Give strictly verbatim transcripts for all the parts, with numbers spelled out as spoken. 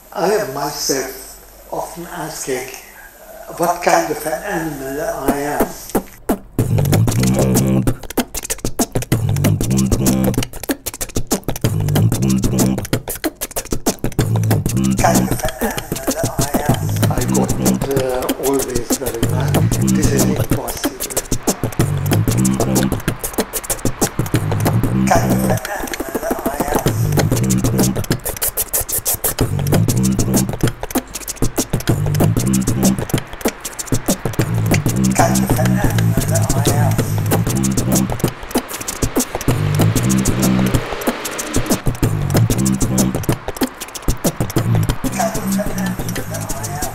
I am myself often asking what kind of an animal I am. Kind of an animal I am. I got uh, always very well. This is impossible. Kind of an animal I am. Kind of an animal I am. Kind of an animal I am.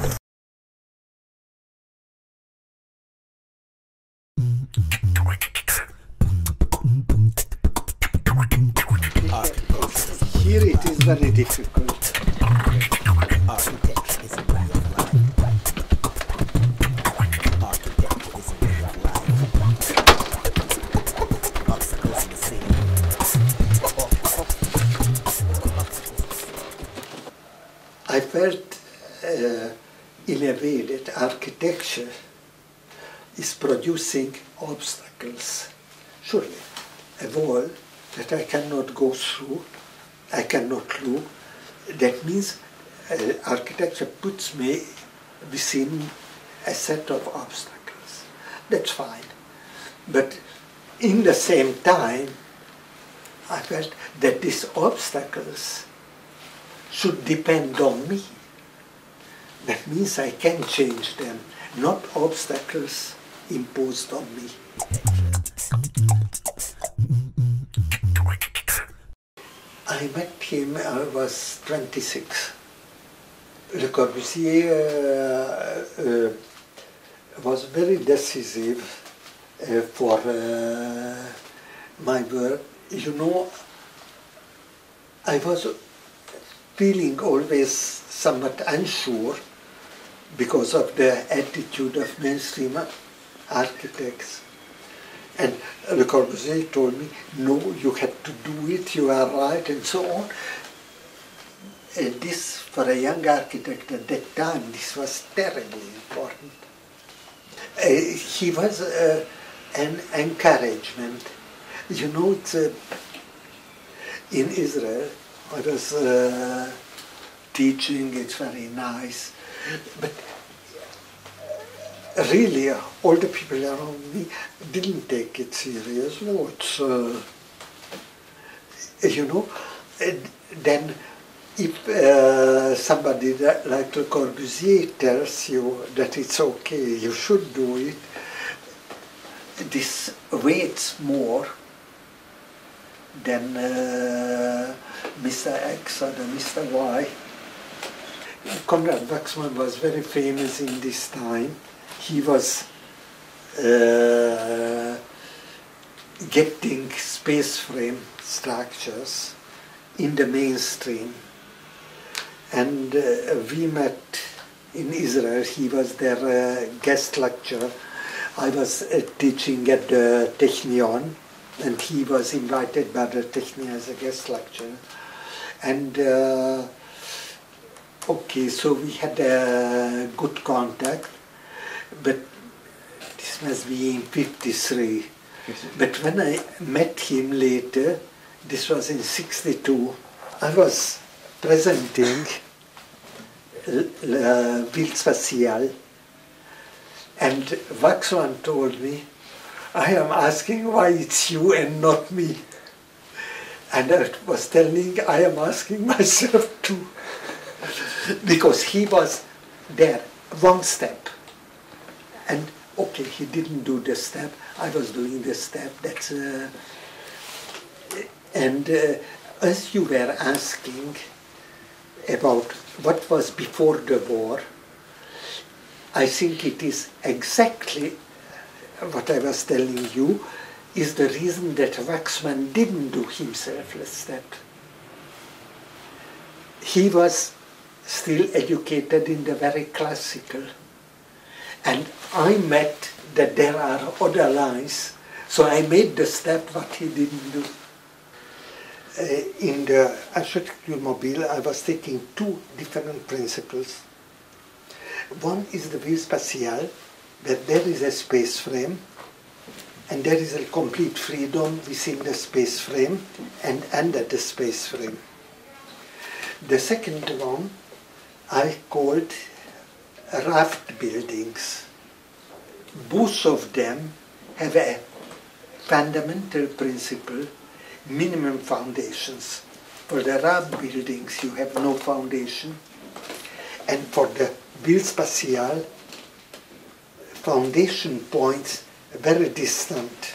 Here it is very difficult. Architecture is a way of life. Architecture is a way of life. Obstacles in the city. I felt uh, in a way that architecture is producing obstacles. Surely, a wall that I cannot go through, I cannot look, that means uh, architecture puts me within a set of obstacles. That's fine. But in the same time, I felt that these obstacles should depend on me. That means I can change them, not obstacles imposed on me. I met him, I was twenty-six. Le Corbusier uh, uh, was very decisive uh, for uh, my work. You know, I was feeling always somewhat unsure because of the attitude of mainstream architects. And Le Corbusier told me, no, you have to do it, you are right, and so on. And this, for a young architect at that time, this was terribly important. Uh, he was uh, an encouragement. You know, it's, uh, in Israel, I was uh, teaching, it's very nice, but really, uh, all the people around me didn't take it serious. No, it's, uh, you know, then if uh, somebody that, like Le Corbusier tells you that it's okay, you should do it, this weights more than uh, Mister X or the Mister Y. Konrad Wachsman was very famous in this time. He was uh, getting space frame structures in the mainstream. And uh, we met in Israel. He was their uh, guest lecturer. I was uh, teaching at the Technion, and he was invited by the Technion as a guest lecturer. And uh, okay, so we had a good contact. But this must be in fifty-three. But when I met him later, this was in sixty-two, I was presenting uh, Villes Spatiale, and Wachsman told me, I am asking why it's you and not me. And I was telling, I am asking myself too. Because he was there, one step. And okay, he didn't do the step, I was doing the step, that's... Uh, and uh, as you were asking about what was before the war, I think it is exactly what I was telling you, is the reason that Wachsman didn't do himself a step. He was still educated in the very classical. And I met that there are other lines, so I made the step what he didn't do. uh, in the Architecture Mobile, I was taking two different principles. One is the Villes Spatiale, where there is a space frame, and there is a complete freedom within the space frame and under the space frame. The second one I called Raft buildings. Both of them have a fundamental principle, minimum foundations. For the Raft buildings you have no foundation, and for the Villes Spatiale, foundation points very distant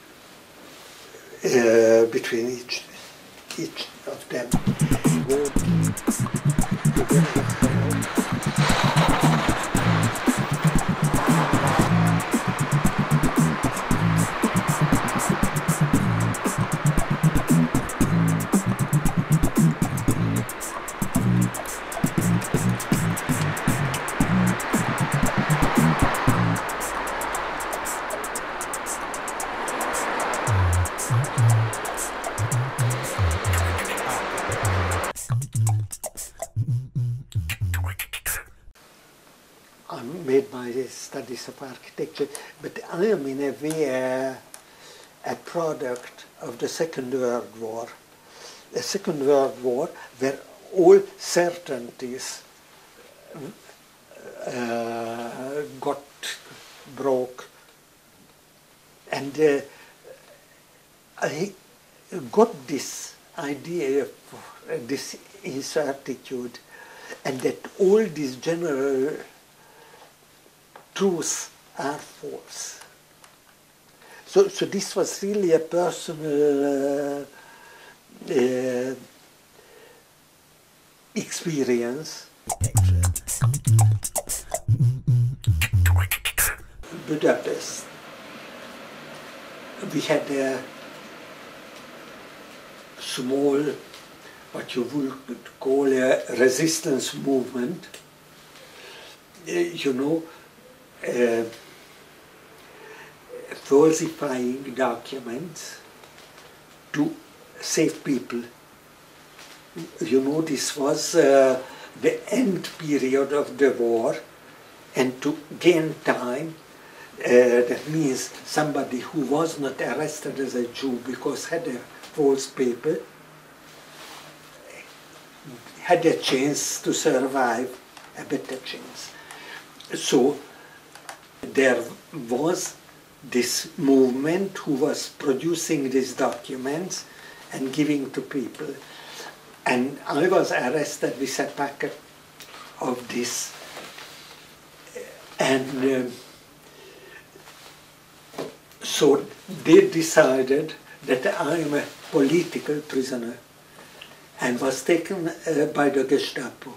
uh, between each, each of them. I made my studies of architecture, but I am in a way a, a product of the Second World War. The Second World War, where all certainties uh, got broke, and uh, I got this idea of uh, this incertitude, and that all these general truths are false. So, so this was really a personal uh, uh, experience. Budapest. We had a small, what you would call a resistance movement, uh, you know, Uh, falsifying documents to save people. You know, this was uh, the end period of the war, and to gain time, uh, that means somebody who was not arrested as a Jew because had a false paper had a chance to survive, a better chance. So there was this movement who was producing these documents and giving to people. And I was arrested with a packet of this. And uh, so they decided that I am a political prisoner and was taken uh, by the Gestapo.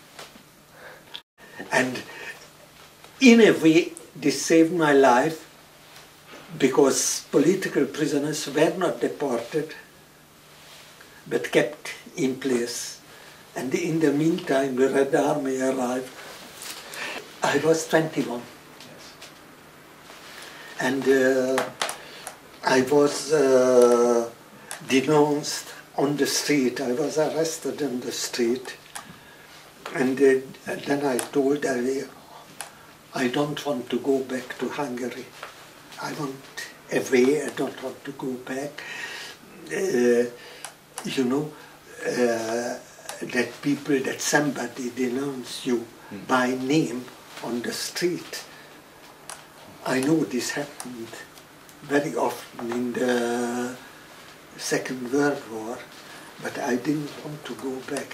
And in a way, this saved my life, because political prisoners were not deported, but kept in place. And in the meantime, the Red Army arrived. I was twenty-one. Yes. And uh, I was uh, denounced on the street. I was arrested on the street. And uh, then I told I, I don't want to go back to Hungary. I want away, I don't want to go back. Uh, you know, uh, that people, that somebody denounce you mm. by name on the street. I know this happened very often in the Second World War, but I didn't want to go back.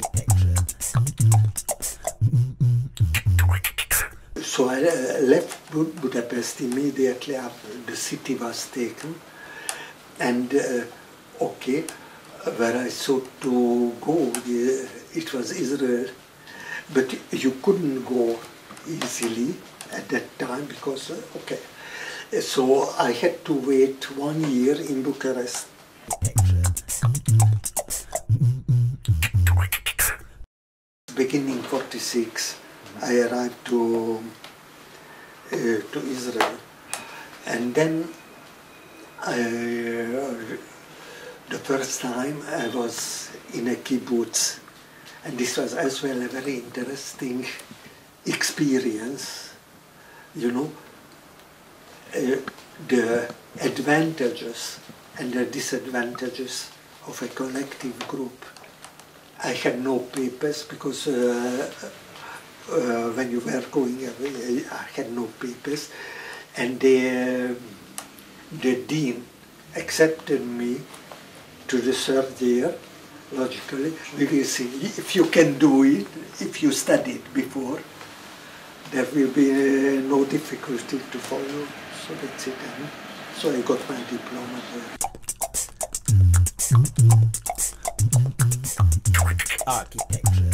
So I uh, left Budapest immediately after the city was taken, and uh, okay, where I thought to go, uh, it was Israel, but you couldn't go easily at that time because, uh, okay, so I had to wait one year in Bucharest. Beginning forty-six, I arrived to uh, to Israel, and then I uh, the first time I was in a kibbutz, and this was as well a very interesting experience, you know, uh, the advantages and the disadvantages of a collective group. I had no papers because uh, uh, when you were going away, I had no papers, and the, the dean accepted me to the third year. Logically, we will see if you can do it, if you studied before, there will be uh, no difficulty to follow. So that's it. And so I got my diploma there. Architecture.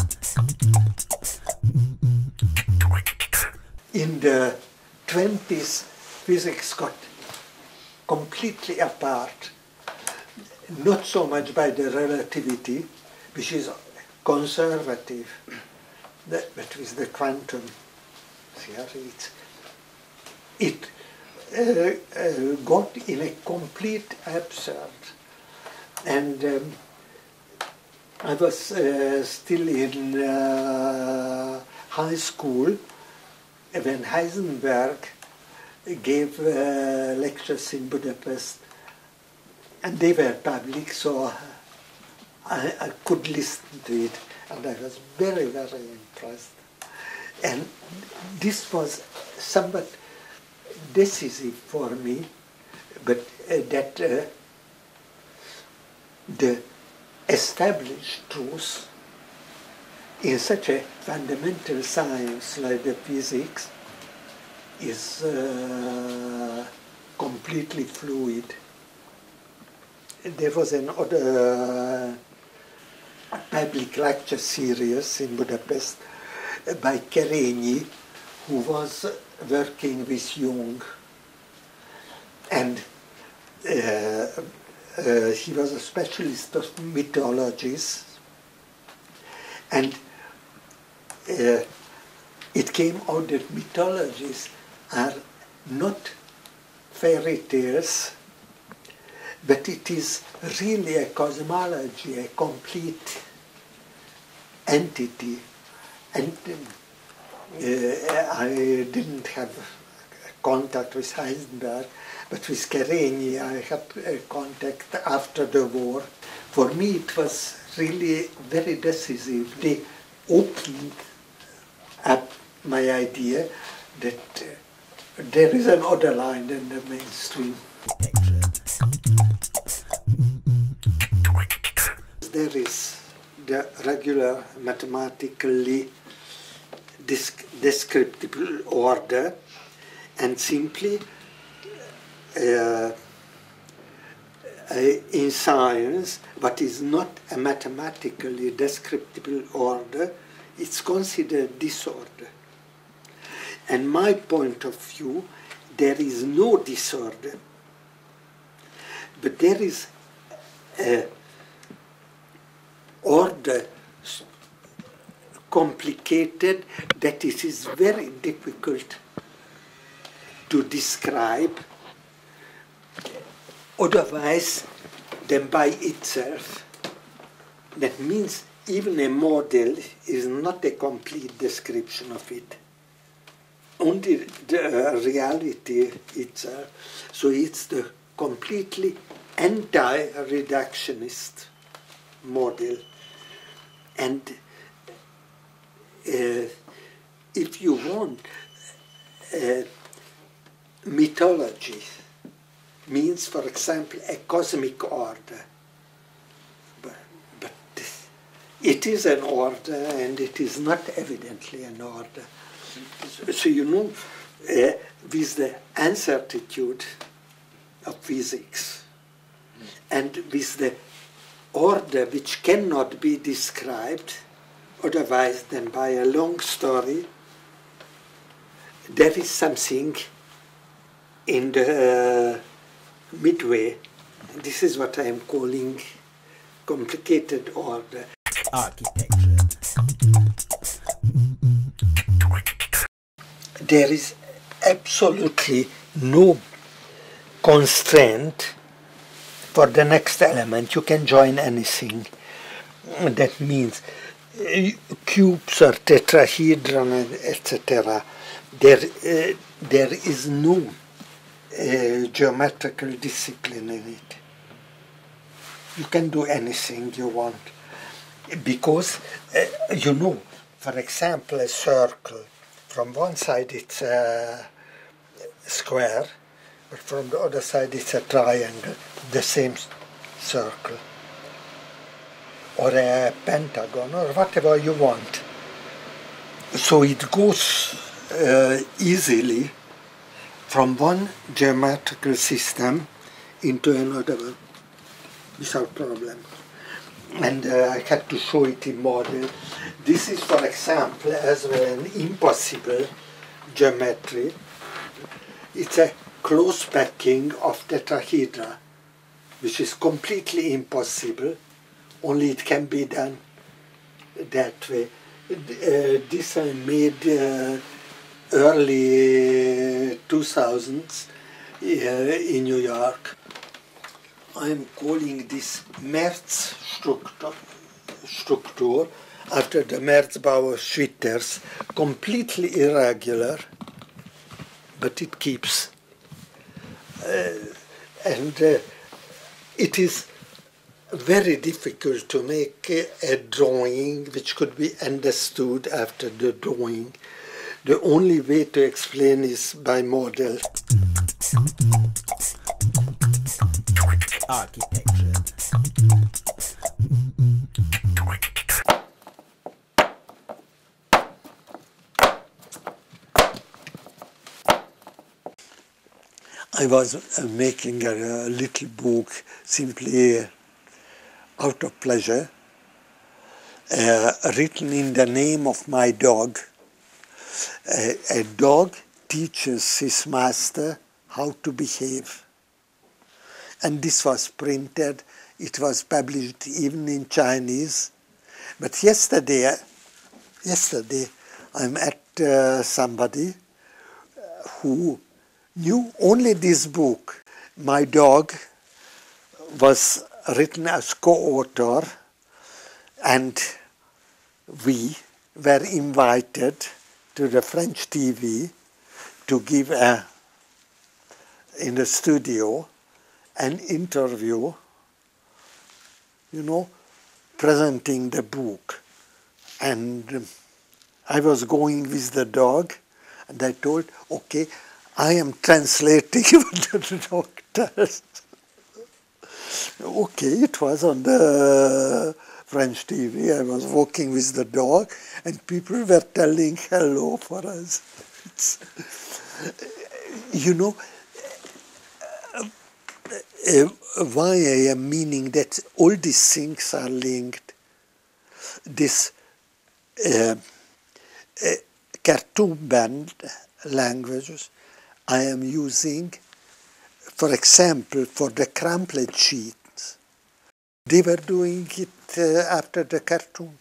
In the twenties, physics got completely apart, not so much by the relativity, which is conservative, but with the quantum theory, it uh, uh, got in a complete absurd. And um, I was uh, still in uh, high school when Heisenberg gave uh, lectures in Budapest, and they were public, so I, I could listen to it, and I was very, very impressed. And this was somewhat decisive for me, but uh, that uh, the established truth in such a fundamental science like the physics is uh, completely fluid. There was an other uh, public lecture series in Budapest by Kerényi, who was working with Jung, and uh, uh, he was a specialist of mythologies, and uh, it came out that mythologies are not fairy tales, but it is really a cosmology, a complete entity. And uh, I didn't have contact with Heisenberg, but with Kerényi I had uh, contact after the war. For me it was really very decisive. They opened up my idea that uh, there is another line than the mainstream. There is the regular mathematically descriptible order, and simply uh, uh, in science what is not a mathematically descriptible order, it's considered disorder. And my point of view, there is no disorder, but there is a order complicated that it is very difficult to describe otherwise than by itself. That means even a model is not a complete description of it, only the uh, reality itself. So it's the completely anti-reductionist model. And uh, if you want, uh, mythology means, for example, a cosmic order. But, but it is an order, and it is not evidently an order. So, so you know, uh, with the uncertitude of physics, and with the order which cannot be described otherwise than by a long story, there is something in the uh, midway. This is what I am calling complicated order. Architecture. There is absolutely no constraint for the next element, you can join anything. That means uh, cubes or tetrahedron, et cetera. There, uh, there is no uh, geometrical discipline in it. You can do anything you want. Because, uh, you know, for example, a circle, from one side it's a square, but from the other side it's a triangle, the same circle, or a pentagon, or whatever you want. So it goes uh, easily from one geometrical system into another one without problem. And uh, I had to show it in model. This is, for example, as well an impossible geometry. It's a close packing of tetrahedra, which is completely impossible, only it can be done that way. Uh, this I made uh, early two thousands uh, in New York. I'm calling this Merz structure, structure after the Merzbauer Schwitters, completely irregular, but it keeps. Uh, and uh, it is very difficult to make a drawing which could be understood after the drawing. The only way to explain is by model. Architecture. I was uh, making a, a little book simply uh, out of pleasure, uh, written in the name of my dog. Uh, a dog teaches his master how to behave. And this was printed, it was published even in Chinese. But yesterday, yesterday I met uh, somebody who knew only this book. My dog was written as co-author, and we were invited to the French T V to give a, in the studio, an interview, you know, presenting the book. And um, I was going with the dog, and I told, okay, I am translating what the dog does. Okay, it was on the French T V. I was walking with the dog, and people were telling hello for us. It's, you know, Uh, why I am meaning that all these things are linked. This uh, uh, cartoon band languages I am using, for example, for the crumpled sheets. They were doing it uh, after the cartoon.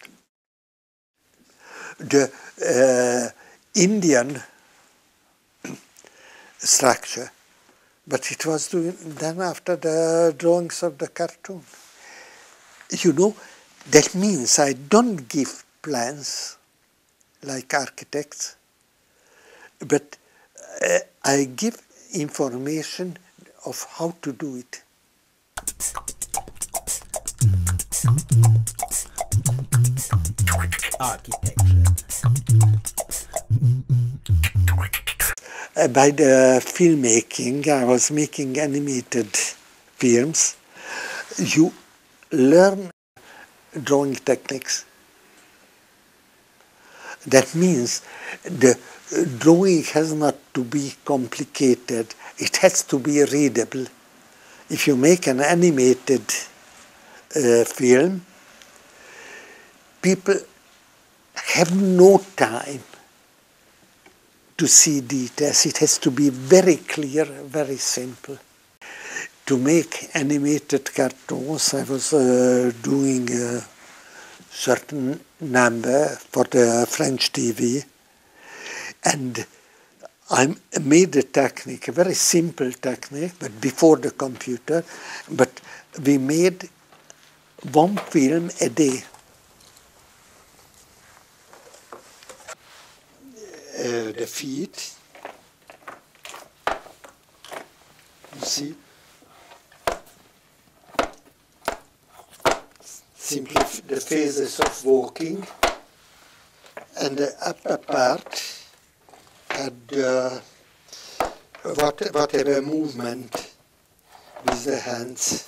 The uh, Indian structure, but it was doing, done after the drawings of the cartoon. You know, that means I don't give plans like architects, but uh, I give information of how to do it. Architecture. Uh, by the filmmaking, I was making animated films. You learn drawing techniques. That means the drawing has not to be complicated. It has to be readable. If you make an animated uh, film, people have no time to see details. It has to be very clear, very simple. To make animated cartoons, I was uh, doing a certain number for the French T V, and I made a technique, a very simple technique, but before the computer, but we made one film a day. Uh, the feet, you see, simply the phases of walking, and the upper part had uh, what, whatever movement with the hands.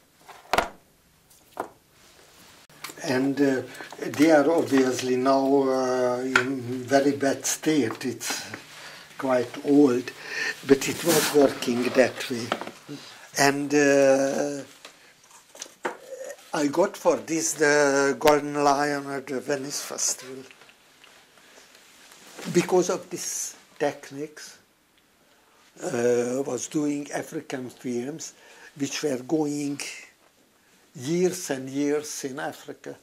And uh, they are obviously now uh, in very bad state. It's quite old, but it was working that way. And uh, I got for this the Golden Lion at the Venice Festival. Because of these techniques, uh, was doing African films which were going years and years in Africa.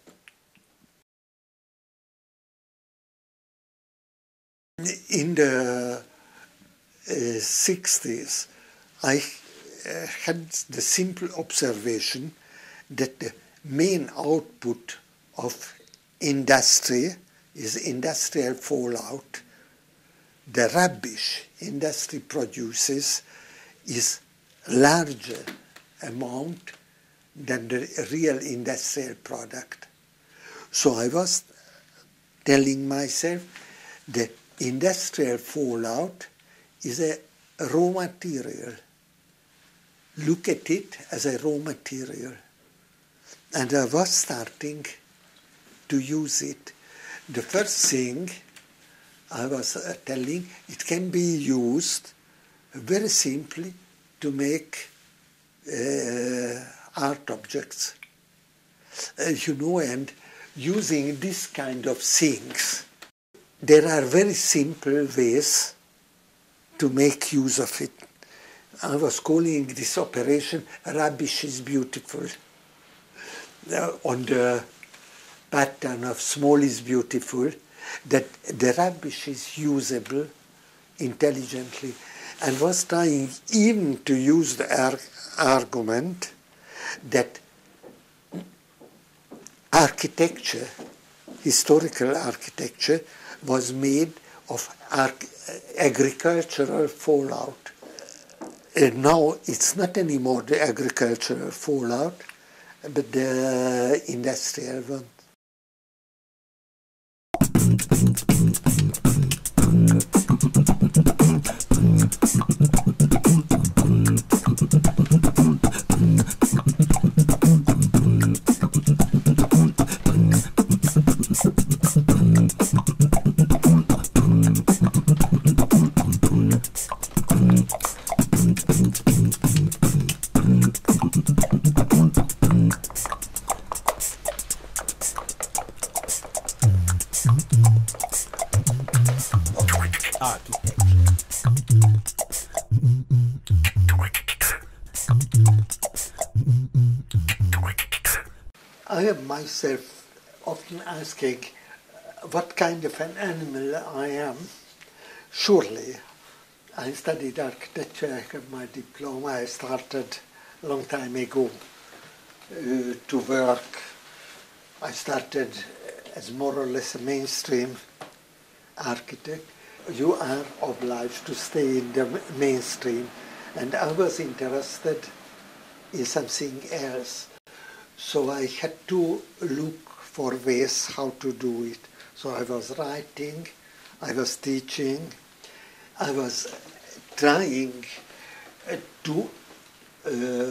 In the uh, sixties, I uh, had the simple observation that the main output of industry is industrial fallout. The rubbish industry produces is larger amount than the real industrial product. So I was telling myself the industrial fallout is a raw material. Look at it as a raw material. And I was starting to use it. The first thing I was uh, telling, it can be used very simply to make uh, art objects. Uh, you know, and using this kind of things, there are very simple ways to make use of it. I was calling this operation "Rubbish is Beautiful." Uh, on the pattern of "Small is Beautiful," that the rubbish is usable intelligently, and was trying even to use the ar argument that architecture, historical architecture, was made of agricultural fallout. And now it's not anymore the agricultural fallout, but the industrial one. I am myself often asking what kind of an animal I am. Surely, I studied architecture, I have my diploma, I started a long time ago uh, to work. I started as more or less a mainstream architect. You are obliged to stay in the mainstream, and I was interested in something else. So I had to look for ways how to do it. So I was writing, I was teaching, I was trying to uh,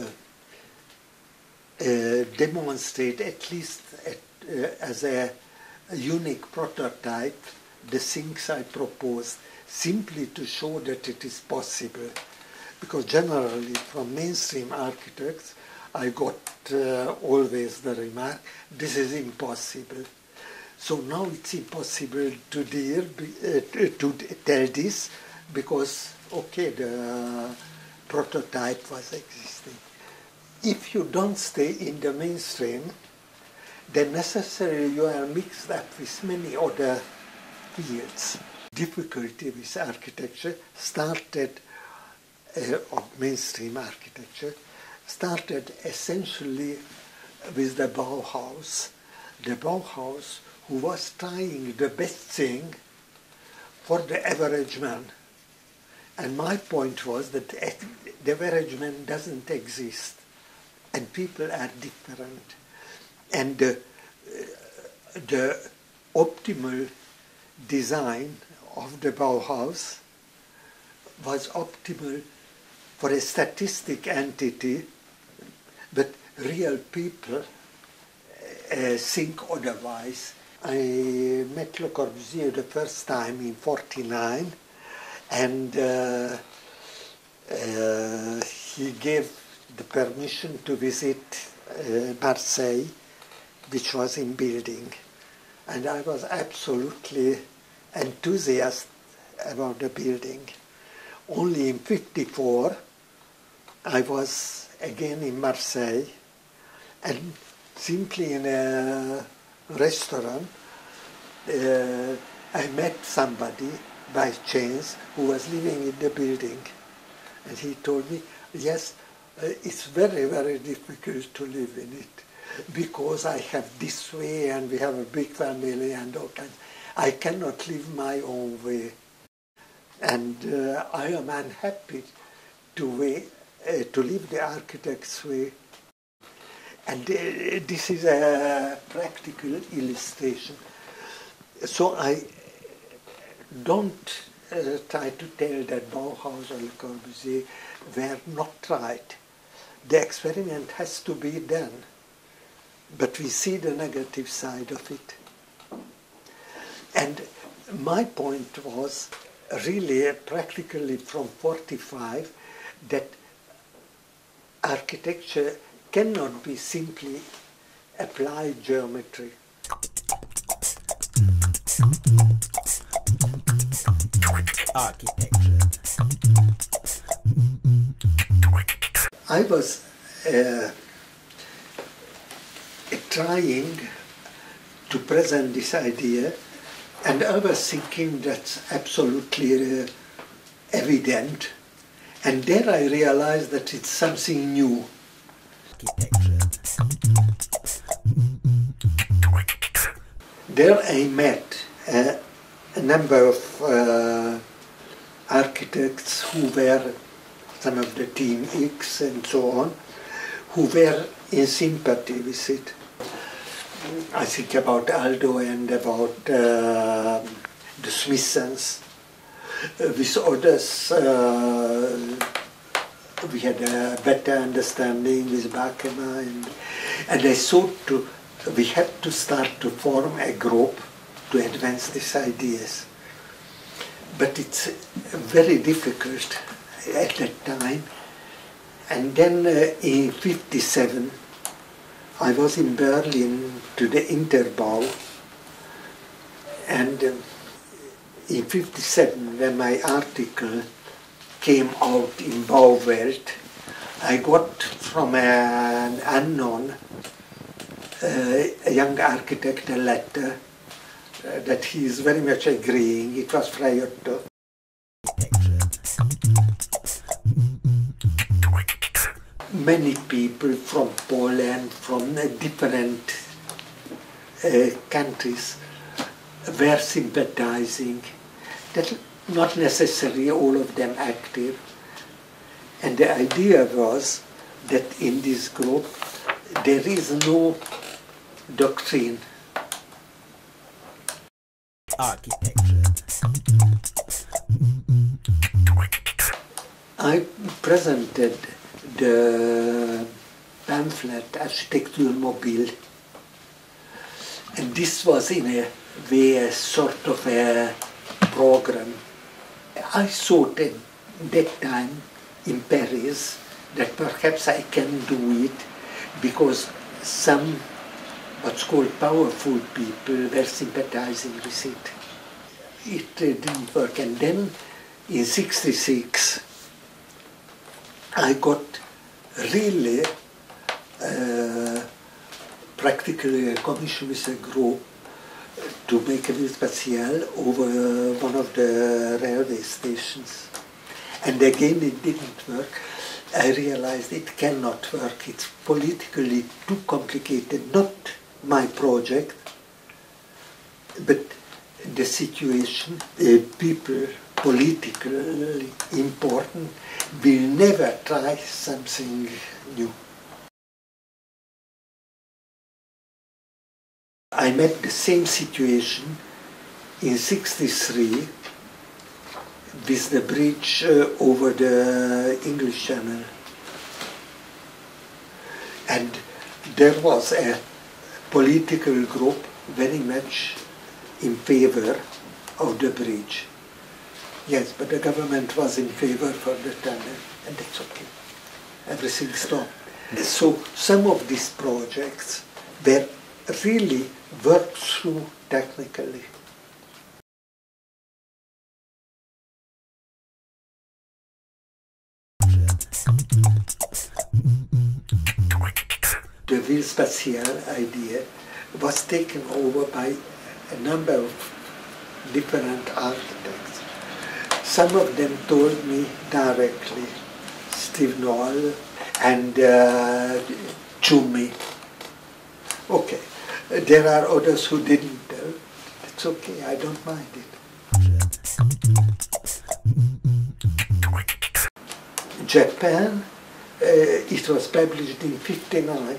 uh, demonstrate, at least at, uh, as a, a unique prototype, the things I proposed, simply to show that it is possible. Because generally from mainstream architects, I got uh, always the remark, this is impossible. So now it's impossible to, deal, uh, to tell this because, okay, the prototype was existing. If you don't stay in the mainstream, then necessarily you are mixed up with many other fields. difficulty with architecture started, uh, of mainstream architecture, started essentially with the Bauhaus. The Bauhaus, who was trying the best thing for the average man. And my point was that the average man doesn't exist, and people are different. And the, uh, the optimal design of the Bauhaus was optimal for a statistic entity, but real people uh, think otherwise. I met Le Corbusier the first time in forty-nine, and uh, uh, he gave the permission to visit uh, Marseille, which was in building. And I was absolutely enthusiastic about the building. Only in fifty-four, I was again in Marseille, and simply in a restaurant, uh, I met somebody by chance who was living in the building. And he told me, yes, uh, it's very, very difficult to live in it, because I have this way and we have a big family and all kinds. I cannot live my own way. And uh, I am unhappy to, way, uh, to live the architect's way. And uh, this is a practical illustration. So I don't uh, try to tell that Bauhaus or Le Corbusier were not right. The experiment has to be done, but we see the negative side of it. And my point was really uh, practically from forty-five that architecture cannot be simply applied geometry. Architecture. I was uh, trying to present this idea, and I was thinking that's absolutely uh, evident, and then I realized that it's something new. There I met uh, a number of uh, architects who were some of the Team X and so on, who were in sympathy with it. I think about Aldo and about uh, the Smithsons. Uh, with others, uh, we had a better understanding with Bakema, and, and I thought to, we had to start to form a group to advance these ideas. But it's very difficult at that time. And then uh, in fifty-seven, I was in Berlin to the Interbau, and um, in fifty-seven, when my article came out in Bauwelt, I got from an unknown uh, a young architect a letter uh, that he is very much agreeing. It was Ritoe. Many people from Poland, from uh, different uh, countries were sympathizing. That not necessarily all of them active. And the idea was that in this group there is no doctrine. Architecture. I presented the pamphlet Architecture Mobile, and this was in a way a sort of a program. I thought at that time in Paris that perhaps I can do it because some what's called powerful people were sympathizing with it. It uh, didn't work, and then in sixty-six I got really uh, practically a commission with a group to make a Villes Spatiale over one of the railway stations. And again it didn't work. I realized it cannot work. It's politically too complicated. Not my project, but the situation, uh, people politically important will never try something new. I met the same situation in sixty-three with the bridge uh, over the English Channel. And there was a political group very much in favor of the bridge. Yes, but the government was in favor for the tunnel, and that's okay. Everything stopped. So some of these projects were really worked through technically. The Villes Spatiale idea was taken over by a number of different architects. Some of them told me directly, Steve Noel and uh, Chumi. Okay, there are others who didn't tell. It's okay, I don't mind it. Japan, uh, it was published in fifty-nine.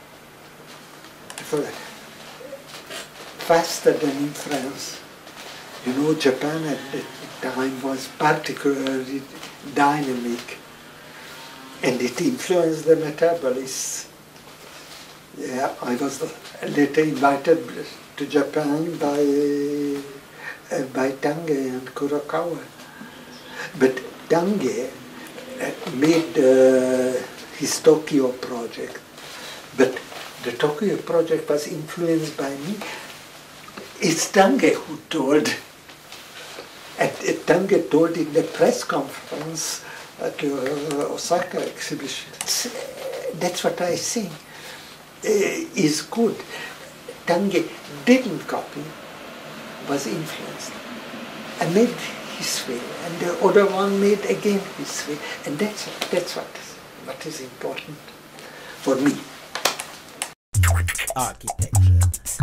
Faster than in France. You know, Japan at that time was particularly dynamic, and it influenced the metabolists. Yeah, I was later invited to Japan by uh, by Tange and Kurokawa. But Tange uh, made uh, his Tokyo project, but the Tokyo project was influenced by me. It's Tange who told, and Tange told in the press conference at the uh, Osaka exhibition. That's what I think uh, is good. Tange didn't copy, was influenced, and made his way, and the other one made again his way, and that's that's what what is important for me. Architecture.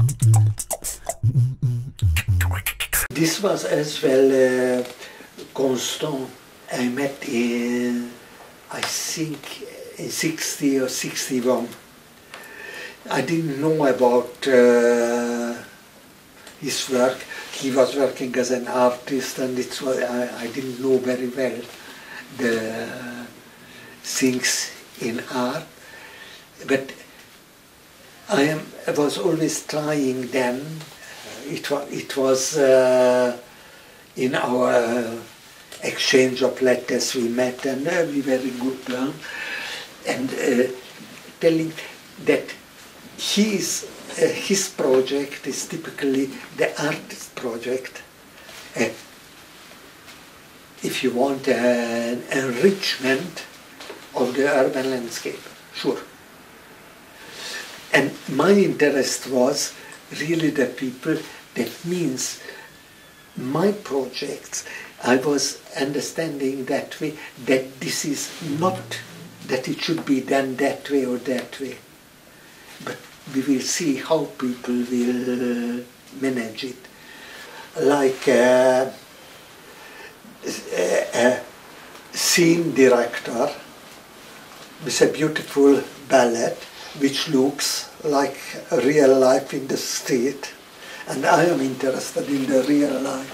This was as well uh, Constant I met in, I think, in sixty or sixty-one. I didn't know about uh, his work. He was working as an artist, and it was, I, I didn't know very well the things in art. But I, am, I was always trying then. It was, it was uh, in our uh, exchange of letters we met, and uh, we were in good terms, and uh, telling that his, uh, his project is typically the artist project. Uh, if you want uh, an enrichment of the urban landscape, sure. And my interest was really the people. That means my projects, I was understanding that way, that this is not that it should be done that way or that way, but we will see how people will manage it. Like uh, a, a scene director with a beautiful ballet, which looks like real life in the street, and I am interested in the real life.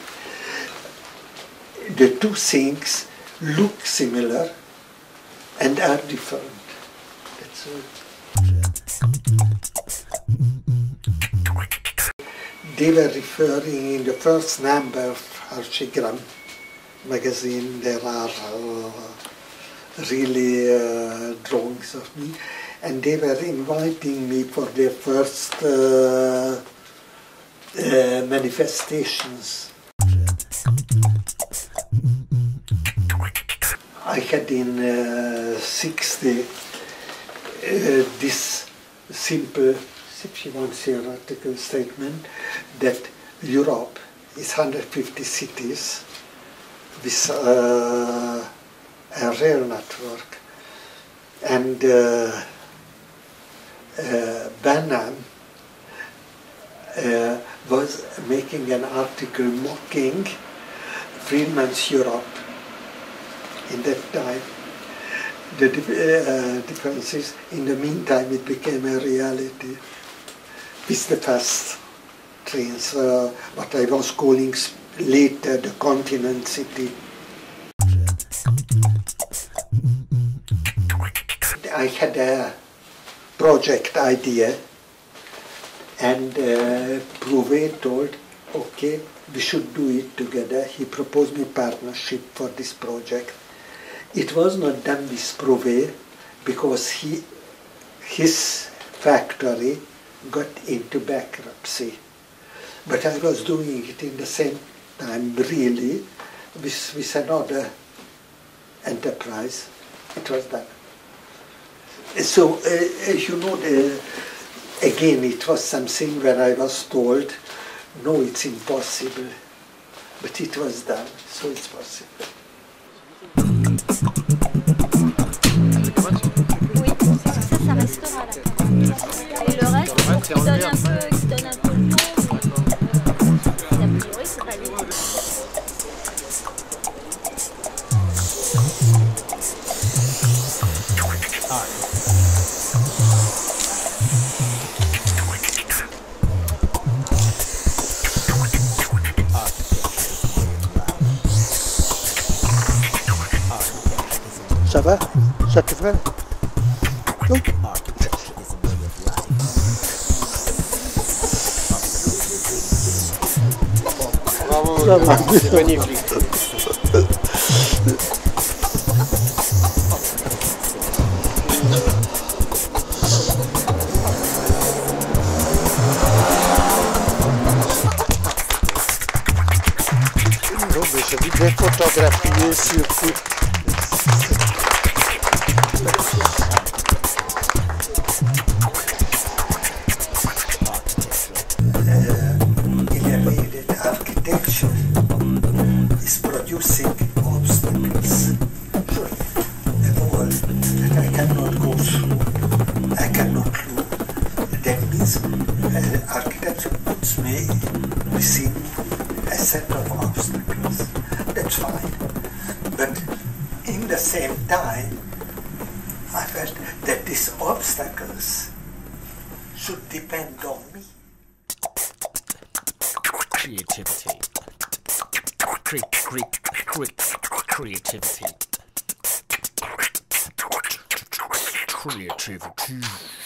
The two things look similar and are different. That's all. They were referring in the first number of Archigram magazine, there are uh, really uh, drawings of me, and they were inviting me for their first uh, uh, manifestations. I had in uh, sixty uh, this simple one theoretical statement that Europe is one hundred fifty cities with uh, a rail network. And uh, uh, Banham uh, was making an article mocking Friedman's Europe in that time. The uh, differences, in the meantime, it became a reality with the fast trains, uh, what I was calling later the continent city. I had a project idea, and uh, Prouvé told, okay, we should do it together. He proposed me partnership for this project. It was not done with Prouvé because he, his factory got into bankruptcy. But I was doing it in the same time, really, with, with another enterprise. It was done. So, uh, you know, the, again, it was something where I was told, no, it's impossible. But it was done, so it's possible. Oui, ça, ça restera là. Et le reste, pour qu'il donne un peu, qu'il donne un peu le temps, mais a priori, c'est pas lui. Ça va? Ça te va? Donc. Bravo, c'est magnifique. Non, mais je voudrais photographier surtout. Architecture is producing obstacles, a wall that I cannot go through, I cannot look. That means uh, architecture puts me within a set of obstacles. That's fine. But in the same time, I felt that these obstacles should depend on me. Creativity. Cre cre cre creativity. Creativity.